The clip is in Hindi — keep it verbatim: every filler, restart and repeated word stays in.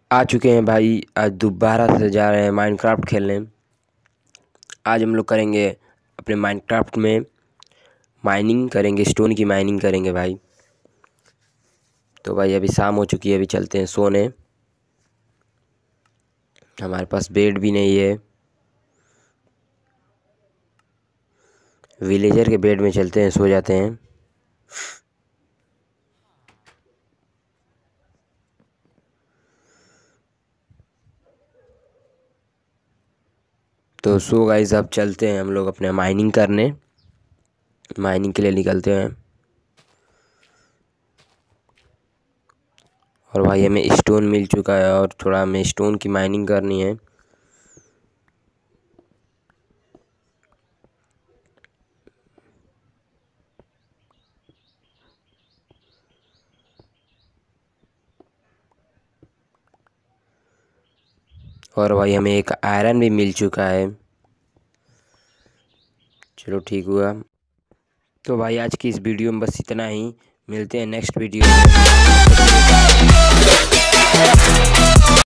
आ चुके हैं भाई। आज दोबारा से जा रहे हैं माइनक्राफ्ट खेलने। आज हम लोग करेंगे अपने माइनक्राफ्ट में माइनिंग करेंगे, स्टोन की माइनिंग करेंगे भाई। तो भाई अभी शाम हो चुकी है, अभी चलते हैं सोने। हमारे पास बेड भी नहीं है। विलेजर के बेड में चलते हैं, सो जाते हैं। तो सो गाइस, अब चलते हैं हम लोग अपने माइनिंग करने। माइनिंग के लिए निकलते हैं। और भाई हमें स्टोन मिल चुका है और थोड़ा हमें स्टोन की माइनिंग करनी है। और भाई हमें एक आयरन भी मिल चुका है। चलो ठीक हुआ। तो भाई आज की इस वीडियो में बस इतना ही। मिलते हैं नेक्स्ट वीडियो में।